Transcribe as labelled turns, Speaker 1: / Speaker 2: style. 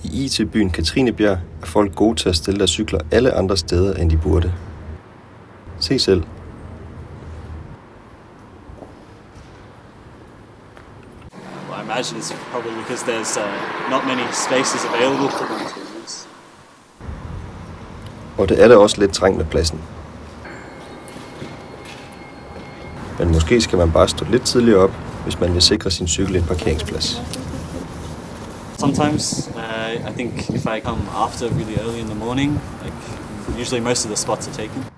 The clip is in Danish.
Speaker 1: I IT-byen Katrinebjerg er folk gode til at stille deres cykler alle andre steder, end de burde. Se selv.
Speaker 2: Well, I imagine it's probably because there's not many spaces available for them to use.
Speaker 1: Og det er da også lidt trængt med pladsen. Men måske skal man bare stå lidt tidligere op, hvis man vil sikre sin cykel en parkeringsplads.
Speaker 2: Sometimes I think if I come after really early in the morning, like usually most of the spots are taken.